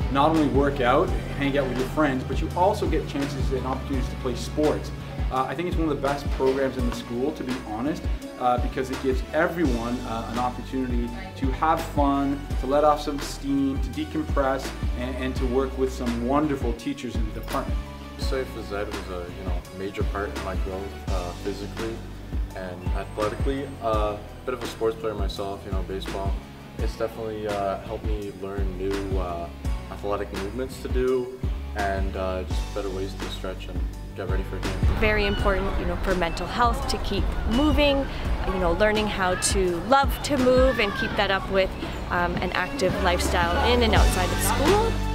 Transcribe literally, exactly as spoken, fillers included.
not only work out, hang out with your friends, but you also get chances and opportunities to play sports. Uh, I think it's one of the best programs in the school, to be honest, uh, because it gives everyone uh, an opportunity to have fun, to let off some steam, to decompress, and, and to work with some wonderful teachers in the department. Say phys ed was a you know major part in my growth uh, physically and athletically. A uh, bit of a sports player myself, you know, baseball. It's definitely uh, helped me learn new uh, athletic movements to do and uh, just better ways to stretch and get ready for a game. Very important, you know, for mental health to keep moving, you know, learning how to love to move and keep that up with um, an active lifestyle in and outside of school.